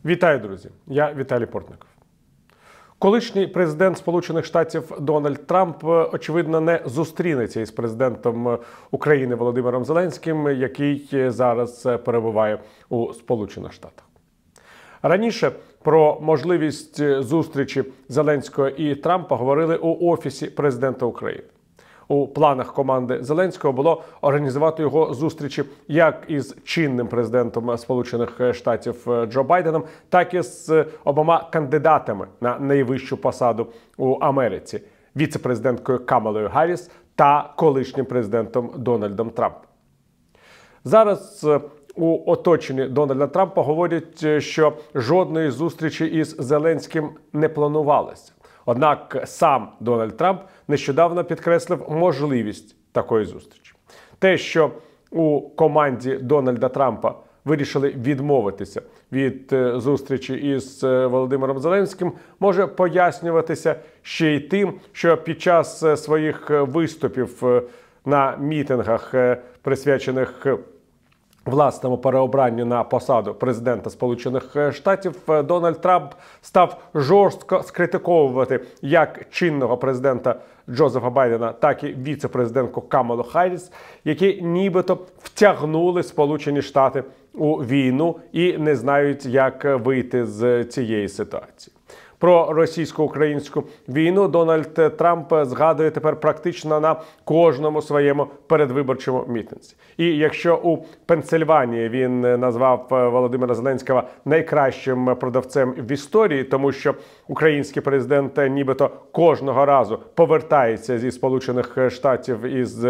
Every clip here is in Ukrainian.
Вітаю, друзі! Я Віталій Портников. Колишній президент Сполучених Штатів Дональд Трамп, очевидно, не зустрінеться із президентом України Володимиром Зеленським, який зараз перебуває у Сполучених Штатах. Раніше про можливість зустрічі Зеленського і Трампа говорили у Офісі президента України. У планах команди Зеленського було організувати його зустрічі як із чинним президентом Сполучених Штатів Джо Байденом, так і з обома кандидатами на найвищу посаду у Америці – віце-президенткою Камалою Гарріс та колишнім президентом Дональдом Трампом. Зараз у оточенні Дональда Трампа говорять, що жодної зустрічі із Зеленським не планувалося. Однак сам Дональд Трамп нещодавно підкреслив можливість такої зустрічі. Те, що у команді Дональда Трампа вирішили відмовитися від зустрічі із Володимиром Зеленським, може пояснюватися ще й тим, що під час своїх виступів на мітингах, присвячених власному переобранню на посаду президента Сполучених Штатів, Дональд Трамп став жорстко скритиковувати як чинного президента Джозефа Байдена, так і віце-президентку Камалу Харріс, які нібито втягнули Сполучені Штати у війну і не знають, як вийти з цієї ситуації. Про російсько-українську війну Дональд Трамп згадує тепер практично на кожному своєму передвиборчому мітинзі. І якщо у Пенсильванії він назвав Володимира Зеленського найкращим продавцем в історії, тому що український президент нібито кожного разу повертається зі Сполучених Штатів із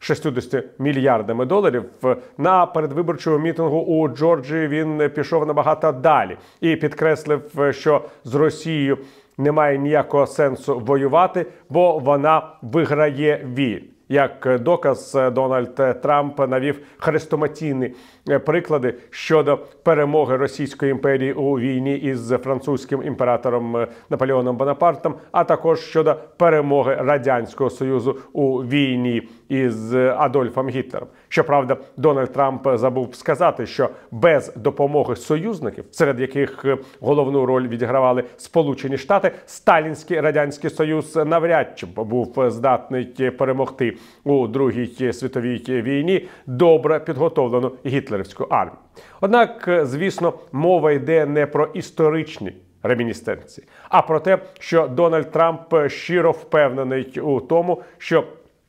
60 мільярдами доларів, на передвиборчому мітингу у Джорджії він пішов набагато далі і підкреслив, що з Росією немає ніякого сенсу воювати, бо вона виграє війну. Як доказ, Дональд Трамп навів хрестоматійні приклади щодо перемоги Російської імперії у війні із французьким імператором Наполеоном Бонапартом, а також щодо перемоги Радянського Союзу у війні із Адольфом Гітлером. Щоправда, Дональд Трамп забув сказати, що без допомоги союзників, серед яких головну роль відігравали Сполучені Штати, Сталінський Радянський Союз навряд чи був здатний перемогти у Другій світовій війні добре підготовлену гітлерівську армію. Однак, звісно, мова йде не про історичні ремінісценції, а про те, що Дональд Трамп щиро впевнений у тому, що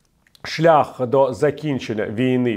шлях до закінчення війни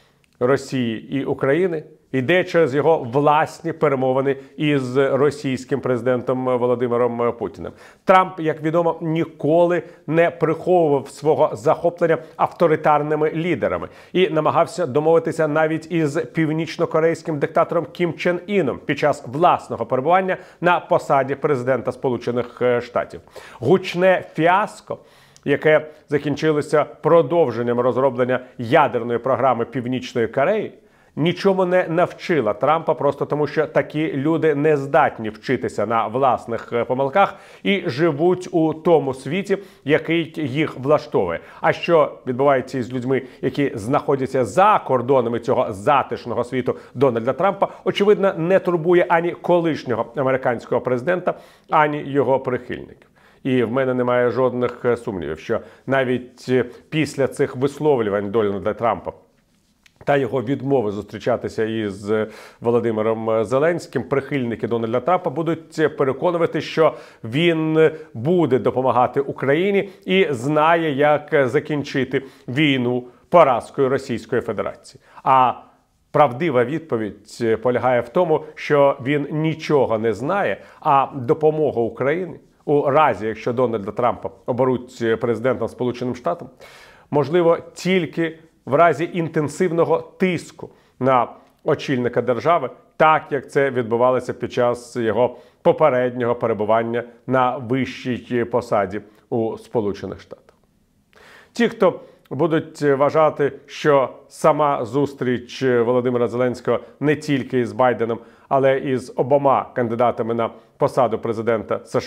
Росії і України йде через його власні перемовини із російським президентом Володимиром Путіним. Трамп, як відомо, ніколи не приховував свого захоплення авторитарними лідерами і намагався домовитися навіть із північно-корейським диктатором Кім Чен Іном під час власного перебування на посаді президента Сполучених Штатів. Гучне фіаско, яке закінчилося продовженням розроблення ядерної програми Північної Кореї, нічому не навчила Трампа просто тому, що такі люди не здатні вчитися на власних помилках і живуть у тому світі, який їх влаштовує. А що відбувається із людьми, які знаходяться за кордонами цього затишного світу Дональда Трампа, очевидно, не турбує ані колишнього американського президента, ані його прихильників. І в мене немає жодних сумнівів, що навіть після цих висловлювань Дональда Трампа та його відмови зустрічатися із Володимиром Зеленським, прихильники Дональда Трампа будуть переконувати, що він буде допомагати Україні і знає, як закінчити війну поразкою Російської Федерації. А правдива відповідь полягає в тому, що він нічого не знає, а допомога Україні у разі, якщо Дональда Трампа оберуть президентом Сполученим Штатам, можливо тільки в разі інтенсивного тиску на очільника держави, так як це відбувалося під час його попереднього перебування на вищій посаді у Сполучених Штатах. Ті, хто будуть вважати, що сама зустріч Володимира Зеленського не тільки із Байденом, але і з обома кандидатами на посаду президента США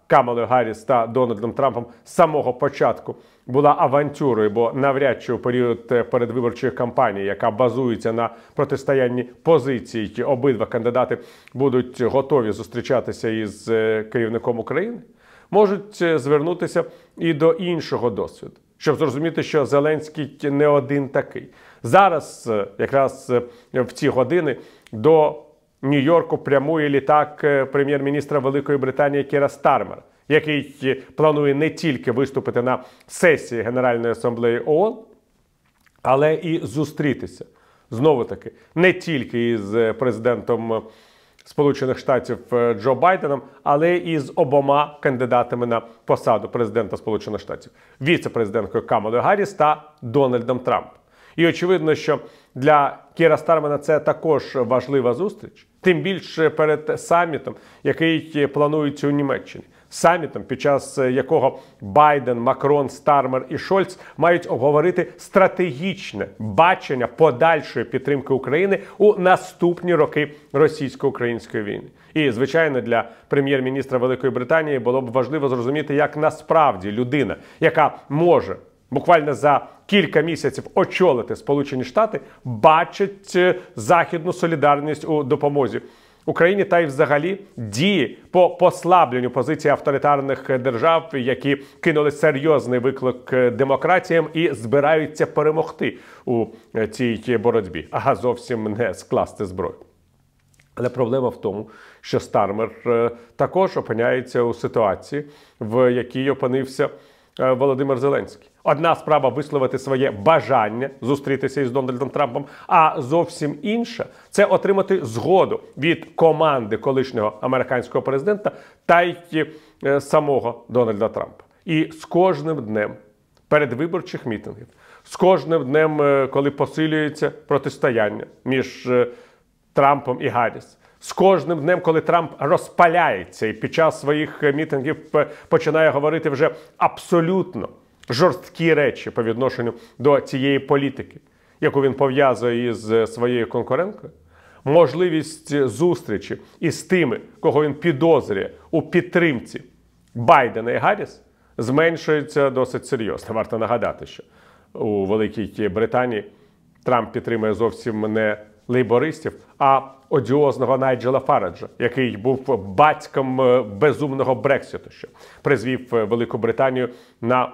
Камалою Гарріс та Дональдом Трампом з самого початку була авантюрою, бо навряд чи у період передвиборчої кампанії, яка базується на протистоянні позицій, обидва кандидати будуть готові зустрічатися із керівником України, можуть звернутися і до іншого досвіду, щоб зрозуміти, що Зеленський не один такий. Зараз, якраз в ці години, до Нью-Йорку прямує літак прем'єр-міністра Великої Британії Кіра Стармера, який планує не тільки виступити на сесії Генеральної асамблеї ООН, але і зустрітися, знову-таки, не тільки із президентом Сполучених Штатів Джо Байденом, але і з обома кандидатами на посаду президента Сполучених Штатів – віце-президенткою Камалою Гарріс та Дональдом Трампом. І очевидно, що для Кіра Стармера це також важлива зустріч, тим більше перед самітом, який планується у Німеччині. Самітом, під час якого Байден, Макрон, Стармер і Шольц мають обговорити стратегічне бачення подальшої підтримки України у наступні роки російсько-української війни. І, звичайно, для прем'єр-міністра Великої Британії було б важливо зрозуміти, як насправді людина, яка може буквально за кілька місяців очолити Сполучені Штати, бачить західну солідарність у допомозі Україні та й взагалі дії по послабленню позиції авторитарних держав, які кинули серйозний виклик демократіям і збираються перемогти у цій боротьбі, а зовсім не скласти зброю. Але проблема в тому, що Стармер також опиняється у ситуації, в якій опинився Володимир Зеленський. Одна справа висловити своє бажання зустрітися із Дональдом Трампом, а зовсім інша – це отримати згоду від команди колишнього американського президента та й самого Дональда Трампа. І з кожним днем передвиборчих мітингів, з кожним днем, коли посилюється протистояння між Трампом і Гарріс, з кожним днем, коли Трамп розпаляється і під час своїх мітингів починає говорити вже абсолютно жорсткі речі по відношенню до цієї політики, яку він пов'язує із своєю конкуренткою, можливість зустрічі із тими, кого він підозрює у підтримці Байдена і Гарріс, зменшується досить серйозно. Варто нагадати, що у Великій Британії Трамп підтримує зовсім не лейбористів, а одіозного Найджела Фараджа, який був батьком безумного Брекситу, що призвів Велику Британію на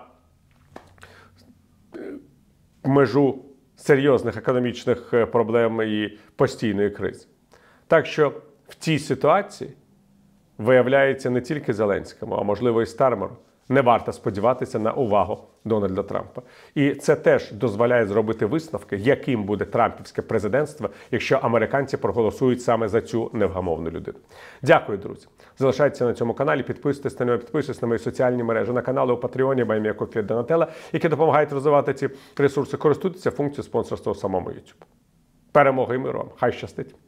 межу серйозних економічних проблем і постійної кризи. Так що в цій ситуації, виявляється, не тільки Зеленському, а можливо і Стармеру не варто сподіватися на увагу Дональда Трампа. І це теж дозволяє зробити висновки, яким буде трампівське президентство, якщо американці проголосують саме за цю невгамовну людину. Дякую, друзі. Залишайтеся на цьому каналі, підписуйтесь на нього, підписуйтесь на мої соціальні мережі, на канали у Патреоні, BuyMeACoffee, Donatella, які допомагають розвивати ці ресурси. Користуйтеся функцією спонсорства у самому YouTube. Перемоги і миру вам. Хай щастить!